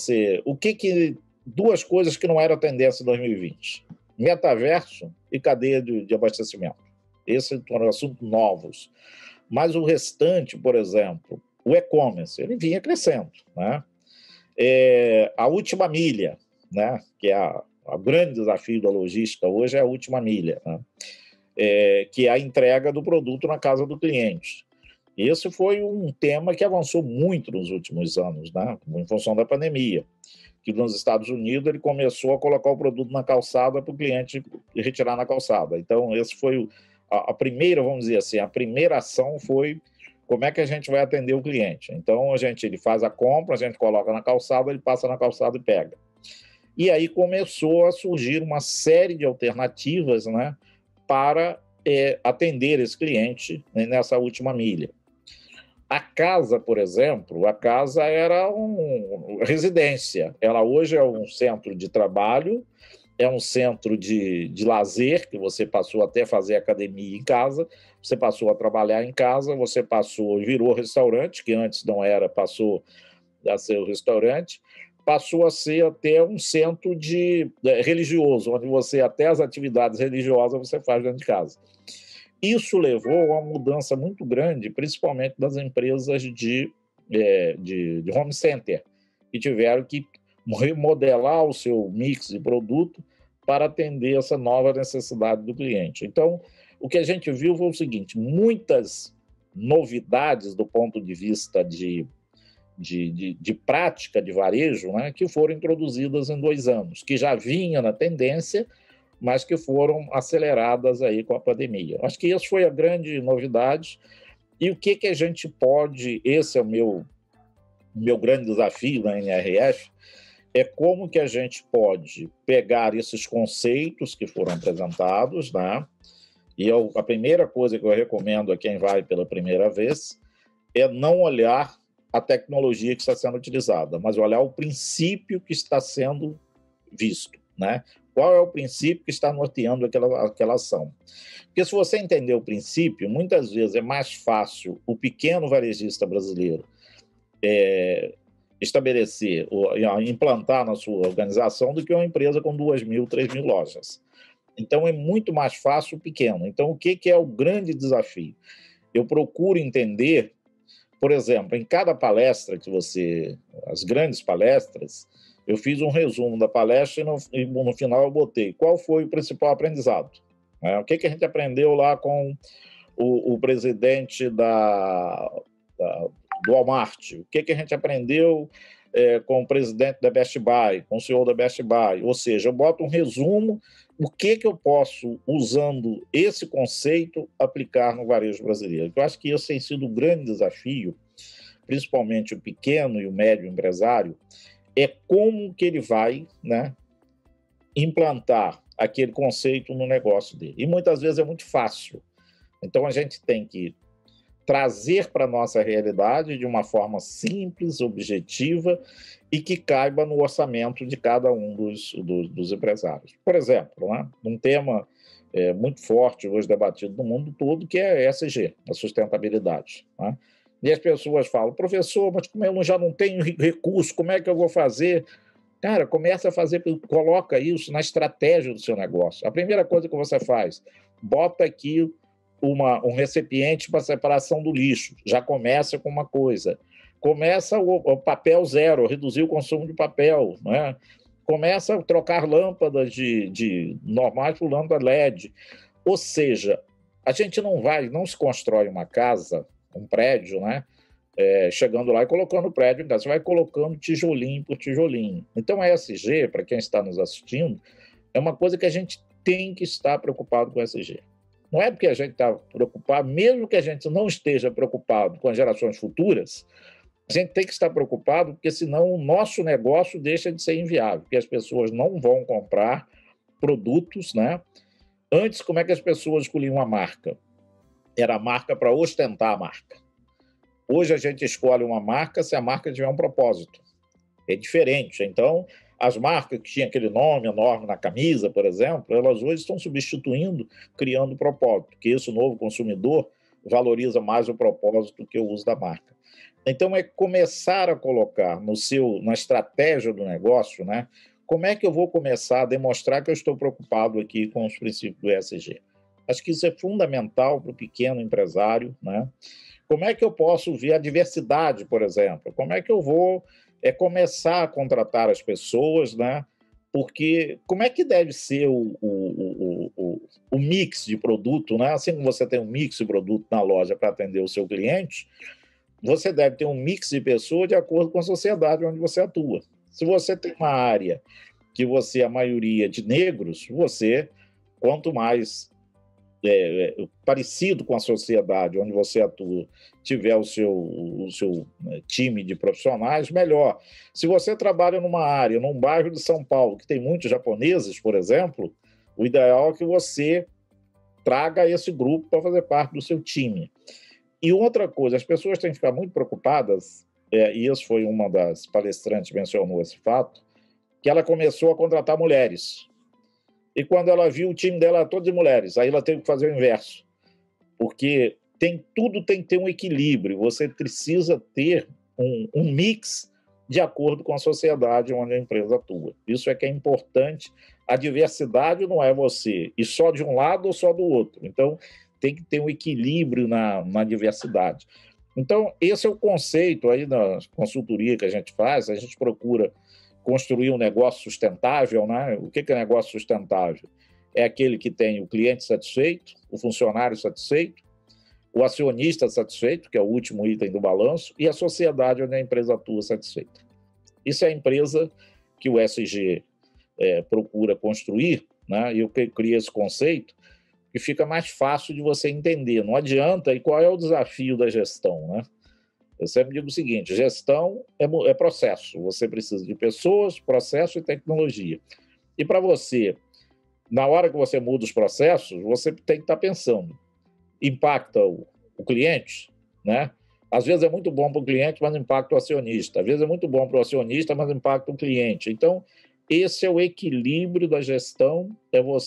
duas coisas que não eram tendência em 2020: metaverso e cadeia de abastecimento. Esses foram assuntos novos. Mas o restante, por exemplo, o e-commerce, ele vinha crescendo, né? A última milha, né, que é o grande desafio da logística hoje, é a última milha, né? que é a entrega do produto na casa do cliente. Esse foi um tema que avançou muito nos últimos anos, né? Em função da pandemia, que nos Estados Unidos ele começou a colocar o produto na calçada para o cliente retirar na calçada. Então, esse foi a primeira, vamos dizer assim, a primeira ação foi como é que a gente vai atender o cliente. Então, ele faz a compra, a gente coloca na calçada, ele passa na calçada e pega. E aí começou a surgir uma série de alternativas, né, para atender esse cliente, né, nessa última milha. A casa, por exemplo, a casa era uma residência. Ela hoje é um centro de trabalho, é um centro de lazer, que você passou até a fazer academia em casa, você passou a trabalhar em casa, você virou restaurante, que antes não era, passou a ser o restaurante, passou a ser até um centro religioso, onde você, até as atividades religiosas, você faz dentro de casa. Isso levou a uma mudança muito grande, principalmente das empresas de home center, que tiveram que remodelar o seu mix de produto para atender essa nova necessidade do cliente. Então, o que a gente viu foi o seguinte: muitas novidades do ponto de vista de prática de varejo, né, que foram introduzidas em 2 anos, que já vinha na tendência, mas que foram aceleradas aí com a pandemia. Acho que isso foi a grande novidade. E o que a gente pode, esse é o meu grande desafio na NRF, é como que a gente pode pegar esses conceitos que foram apresentados, né? E a primeira coisa que eu recomendo a quem vai pela primeira vez é não olhar a tecnologia que está sendo utilizada, mas olhar o princípio que está sendo visto, né? Qual é o princípio que está norteando aquela ação? Porque se você entender o princípio, muitas vezes é mais fácil o pequeno varejista brasileiro estabelecer ou implantar na sua organização do que uma empresa com 2.000, 3.000 lojas. Então, é muito mais fácil o pequeno. Então, o que é o grande desafio? Eu procuro entender, por exemplo, em cada palestra as grandes palestras, eu fiz um resumo da palestra e no final eu botei qual foi o principal aprendizado. Né? O que a gente aprendeu lá com o presidente do Walmart? O que a gente aprendeu com o presidente da Best Buy, com o CEO da Best Buy? Ou seja, eu boto um resumo, o que eu posso, usando esse conceito, aplicar no varejo brasileiro. Eu acho que esse tem sido um grande desafio, principalmente o pequeno e o médio empresário, é como que ele vai, né, implantar aquele conceito no negócio dele. E muitas vezes é muito fácil. Então, a gente tem que trazer para a nossa realidade de uma forma simples, objetiva e que caiba no orçamento de cada um dos empresários. Por exemplo, né, um tema muito forte hoje debatido no mundo todo, que é a ESG, a sustentabilidade, né? E as pessoas falam: professor, mas como eu já não tenho recurso, como é que eu vou fazer? Cara, começa a fazer, coloca isso na estratégia do seu negócio. A primeira coisa que você faz, bota aqui um recipiente para separação do lixo. Já começa com uma coisa. Começa o papel zero, reduzir o consumo de papel, né? Começa a trocar lâmpadas de normais por lâmpada LED. Ou seja, a gente não se constrói uma casa, um prédio, né? Chegando lá e colocando o prédio em casa. Você vai colocando tijolinho por tijolinho. Então, a ESG, para quem está nos assistindo, é uma coisa que a gente tem que estar preocupado com a ESG. Não é porque a gente está preocupado, mesmo que a gente não esteja preocupado com as gerações futuras, a gente tem que estar preocupado, porque senão o nosso negócio deixa de ser inviável, porque as pessoas não vão comprar produtos, né? Antes, como é que as pessoas escolhiam uma marca? Era a marca para ostentar a marca. Hoje a gente escolhe uma marca se a marca tiver um propósito. É diferente. Então, as marcas que tinham aquele nome enorme na camisa, por exemplo, elas hoje estão substituindo, criando propósito, porque esse novo consumidor valoriza mais o propósito do que o uso da marca. Então, é começar a colocar na estratégia do negócio, né? Como é que eu vou começar a demonstrar que eu estou preocupado aqui com os princípios do ESG? Acho que isso é fundamental para o pequeno empresário, né? Como é que eu posso ver a diversidade, por exemplo? Como é que eu vou começar a contratar as pessoas, né? Porque como é que deve ser o o mix de produto, né? Assim como você tem um mix de produto na loja para atender o seu cliente, você deve ter um mix de pessoas de acordo com a sociedade onde você atua. Se você tem uma área que você é a maioria de negros, você, quanto mais parecido com a sociedade onde você atua, tiver o seu time de profissionais, melhor. Se você trabalha numa área, num bairro de São Paulo, que tem muitos japoneses, por exemplo, o ideal é que você traga esse grupo para fazer parte do seu time. E outra coisa, as pessoas têm que ficar muito preocupadas, e isso foi uma das palestrantes que mencionou esse fato, que ela começou a contratar mulheres. E quando ela viu o time dela todo de mulheres, aí ela teve que fazer o inverso. Porque tudo tem que ter um equilíbrio, você precisa ter um mix de acordo com a sociedade onde a empresa atua. Isso é que é importante. A diversidade não é você ir só de um lado ou só do outro. Então, tem que ter um equilíbrio na diversidade. Então, esse é o conceito aí da consultoria que a gente faz. A gente procura construir um negócio sustentável, né? O que é negócio sustentável? É aquele que tem o cliente satisfeito, o funcionário satisfeito, o acionista satisfeito, que é o último item do balanço, e a sociedade onde a empresa atua satisfeita. Isso é a empresa que o SG procura construir, né? E eu criei esse conceito que fica mais fácil de você entender. Não adianta, e qual é o desafio da gestão, né? Eu sempre digo o seguinte, gestão é processo. Você precisa de pessoas, processo e tecnologia. E para você, na hora que você muda os processos, você tem que estar pensando. Impacta o cliente, né? Às vezes é muito bom para o cliente, mas impacta o acionista. Às vezes é muito bom para o acionista, mas impacta o cliente. Então, esse é o equilíbrio da gestão,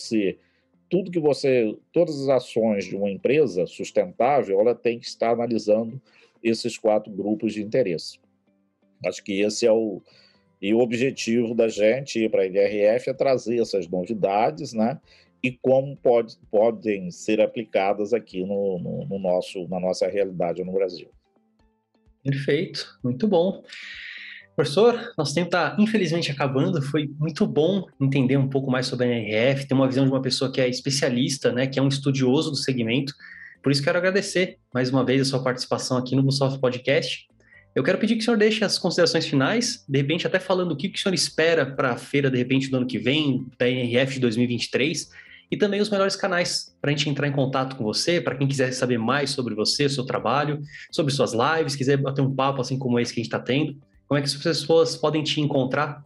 todas as ações de uma empresa sustentável, ela tem que estar analisando esses 4 grupos de interesse. Acho que esse é o objetivo da gente ir para a NRF, é trazer essas novidades, né? E como podem ser aplicadas aqui na nossa realidade no Brasil. Perfeito, muito bom. Professor, nosso tempo está infelizmente acabando. Foi muito bom entender um pouco mais sobre a NRF, ter uma visão de uma pessoa que é especialista, né, que é um estudioso do segmento. Por isso, quero agradecer mais uma vez a sua participação aqui no Bluesoft Podcast. Eu quero pedir que o senhor deixe as considerações finais, de repente até falando o que o senhor espera para a feira, de repente, do ano que vem, da NRF de 2023, e também os melhores canais para a gente entrar em contato com você, para quem quiser saber mais sobre você, seu trabalho, sobre suas lives, quiser bater um papo assim como esse que a gente está tendo. Como é que as pessoas podem te encontrar?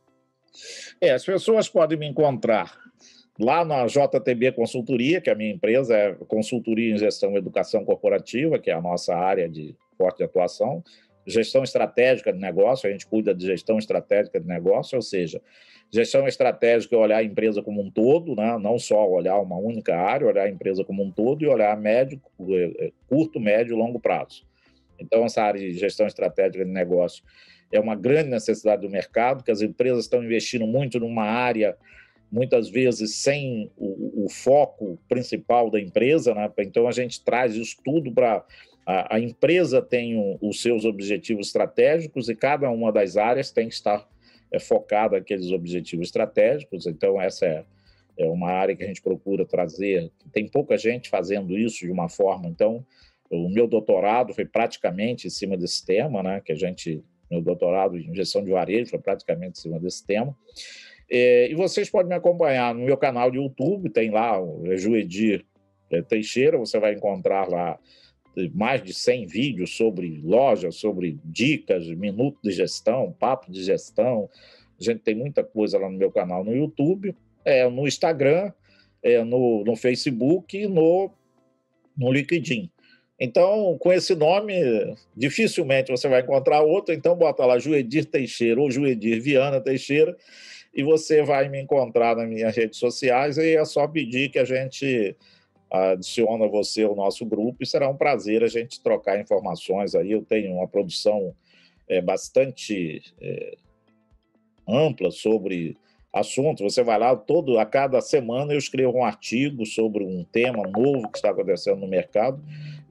As pessoas podem me encontrar lá na JTB Consultoria, que é a minha empresa, é Consultoria em Gestão e Educação Corporativa, que é a nossa área de forte atuação. Gestão estratégica de negócio, a gente cuida de gestão estratégica de negócio, ou seja, gestão estratégica é olhar a empresa como um todo, né? Não só olhar uma única área, olhar a empresa como um todo e olhar curto, médio e longo prazo. Então, essa área de gestão estratégica de negócio é uma grande necessidade do mercado, que as empresas estão investindo muito numa área, muitas vezes sem o foco principal da empresa, né? Então, a gente traz isso tudo para... A empresa tem os seus objetivos estratégicos e cada uma das áreas tem que estar focada naqueles objetivos estratégicos. Então, essa é uma área que a gente procura trazer. Tem pouca gente fazendo isso de uma forma. Então, o meu doutorado foi praticamente em cima desse tema, né? Meu doutorado em gestão de varejo foi praticamente em cima desse tema. E vocês podem me acompanhar no meu canal de YouTube, tem lá o Juedir Teixeira, você vai encontrar lá mais de 100 vídeos sobre loja, sobre dicas, minuto de gestão, papo de gestão. A gente tem muita coisa lá no meu canal no YouTube, no Instagram, no Facebook e no LinkedIn. Então, com esse nome, dificilmente você vai encontrar outro, então bota lá Juedir Teixeira ou Juedir Viana Teixeira e você vai me encontrar nas minhas redes sociais e é só pedir que a gente adiciona você ao nosso grupo e será um prazer a gente trocar informações aí. Eu tenho uma produção bastante ampla sobre assuntos. Você vai lá, a cada semana eu escrevo um artigo sobre um tema novo que está acontecendo no mercado,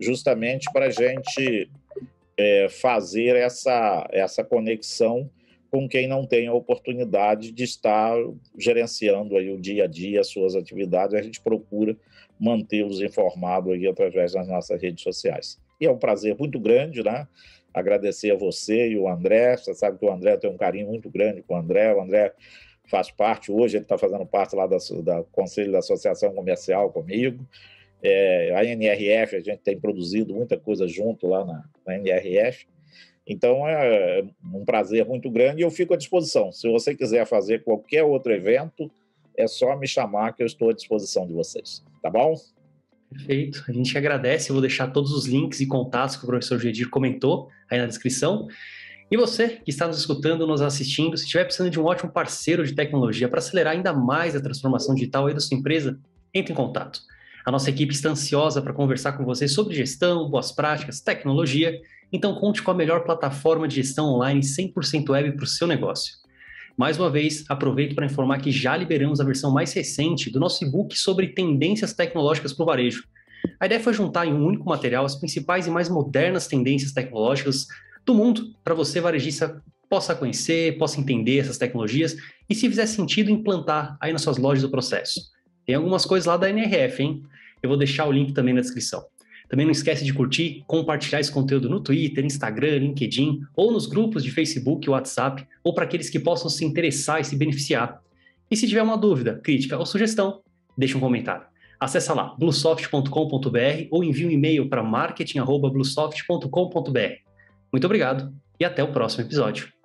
justamente para a gente fazer essa conexão com quem não tem a oportunidade de estar gerenciando aí o dia a dia, as suas atividades. A gente procura mantê-los informados aí através das nossas redes sociais. E é um prazer muito grande, né? Agradecer a você e o André. Você sabe que o André tem um carinho muito grande com o André faz parte, hoje ele está fazendo parte lá da Conselho da Associação Comercial comigo. A NRF, a gente tem produzido muita coisa junto lá na NRF. Então, é um prazer muito grande e eu fico à disposição. Se você quiser fazer qualquer outro evento, é só me chamar que eu estou à disposição de vocês. Tá bom? Perfeito. A gente agradece. Eu vou deixar todos os links e contatos que o professor Gedir comentou aí na descrição. E você que está nos escutando, nos assistindo, se estiver precisando de um ótimo parceiro de tecnologia para acelerar ainda mais a transformação digital aí da sua empresa, entre em contato. A nossa equipe está ansiosa para conversar com você sobre gestão, boas práticas, tecnologia. Então conte com a melhor plataforma de gestão online 100% web para o seu negócio. Mais uma vez, aproveito para informar que já liberamos a versão mais recente do nosso e-book sobre tendências tecnológicas para o varejo. A ideia foi juntar em um único material as principais e mais modernas tendências tecnológicas do mundo, para você, varejista, possa conhecer, possa entender essas tecnologias e, se fizer sentido, implantar aí nas suas lojas do processo. Tem algumas coisas lá da NRF, hein? Eu vou deixar o link também na descrição. Também não esquece de curtir, compartilhar esse conteúdo no Twitter, Instagram, LinkedIn ou nos grupos de Facebook e WhatsApp, ou para aqueles que possam se interessar e se beneficiar. E se tiver uma dúvida, crítica ou sugestão, deixe um comentário. Acesse lá bluesoft.com.br ou envie um e-mail para marketing@bluesoft.com.br. Muito obrigado e até o próximo episódio.